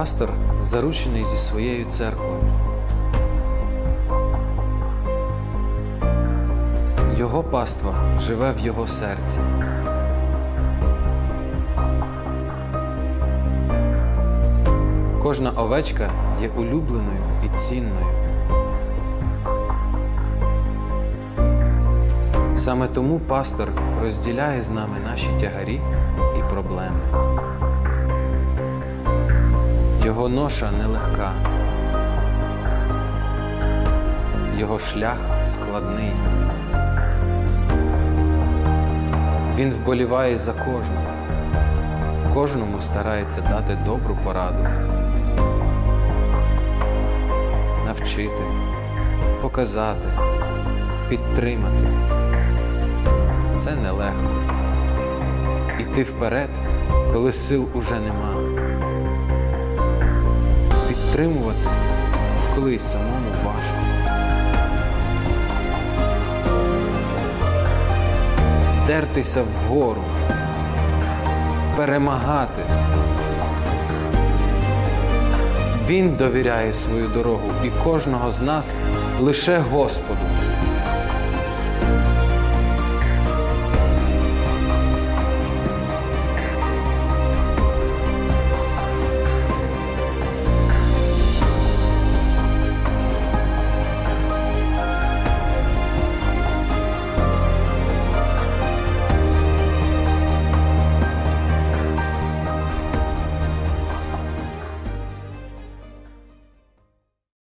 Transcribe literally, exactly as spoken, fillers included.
Пастор заручений зі своєю церквою. Його паства живе в його серці. Кожна овечка є улюбленою і цінною. Саме тому пастор розділяє з нами наші тягарі і проблеми. Його ноша нелегка. Його шлях складний. Він вболіває за кожного. Кожному старається дати добру пораду. Навчити, показати, підтримати. Це нелегко. Іти вперед, коли сил уже нема. Підтримувати, коли й самому важко. Дертися вгору, перемагати. Він довіряє свою дорогу і кожного з нас лише Господу.